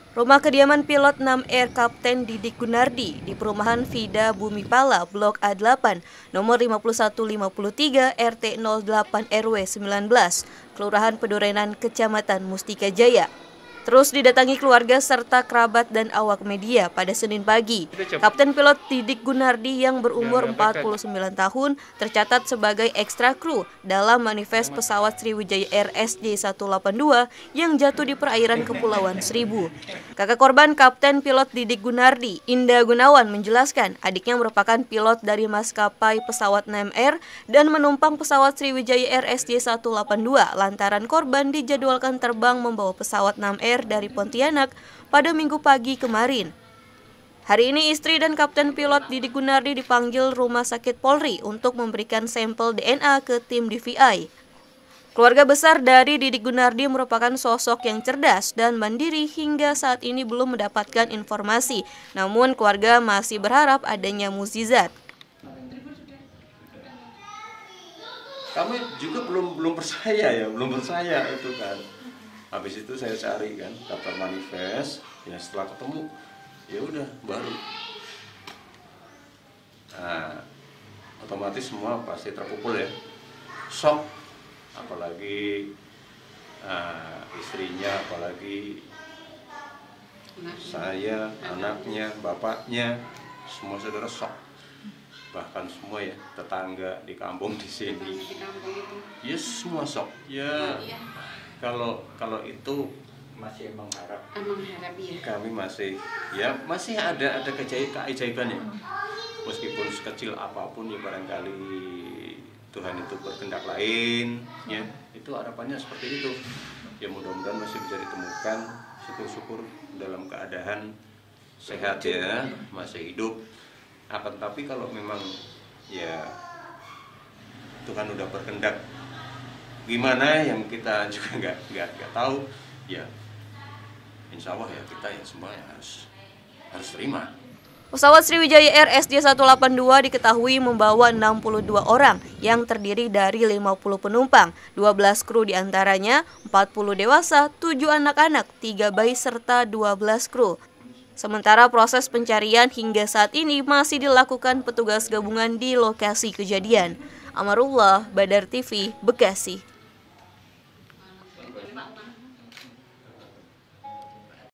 Rumah kediaman pilot 6 Air Kapten Didik Gunardi di perumahan Vida Bumi Pala, Blok A8, nomor 5153 RT 08 RW 19, Kelurahan Pedurenan, Kecamatan Mustika Jaya, terus didatangi keluarga serta kerabat dan awak media pada Senin pagi. Kapten pilot Didik Gunardi yang berumur 49 tahun tercatat sebagai ekstra kru dalam manifest pesawat Sriwijaya Air SJ182 yang jatuh di perairan Kepulauan Seribu. Kakak korban Kapten pilot Didik Gunardi, Indah Gunawan, menjelaskan adiknya merupakan pilot dari maskapai pesawat 6 Air dan menumpang pesawat Sriwijaya Air SJ182 lantaran korban dijadwalkan terbang membawa pesawat 6 Air dari Pontianak pada Minggu pagi kemarin. Hari ini istri dan Kapten pilot Didik Gunardi dipanggil Rumah Sakit Polri untuk memberikan sampel DNA ke tim DVI. Keluarga besar dari Didik Gunardi merupakan sosok yang cerdas dan mandiri hingga saat ini belum mendapatkan informasi. Namun keluarga masih berharap adanya mukjizat. Kami juga belum percaya itu kan. Habis itu saya cari kan daftar manifest, ya setelah ketemu ya udah baru. Nah, otomatis semua pasti terpukul ya, shock, apalagi istrinya, apalagi saya, anaknya, bapaknya, semua saudara shock. Bahkan semua ya tetangga di kampung di sini, ya semua shock ya. Kalau itu masih mengharap ya. Kami masih ada keajaiban ya. Meskipun sekecil apapun ya, barangkali Tuhan itu berkehendak lain ya. Itu harapannya seperti itu. Ya mudah-mudahan masih bisa ditemukan, syukur-syukur dalam keadaan sehat ya, masih hidup. Akan tapi kalau memang ya Tuhan udah berkehendak gimana yang kita juga nggak tahu ya, insya Allah ya kita ya semua ya harus terima. Pesawat Sriwijaya Air SJ182 diketahui membawa 62 orang yang terdiri dari 50 penumpang, 12 kru diantaranya 40 dewasa, 7 anak-anak, 3 bayi serta 12 kru. Sementara proses pencarian hingga saat ini masih dilakukan petugas gabungan di lokasi kejadian. Amarullah, Badar TV, Bekasi.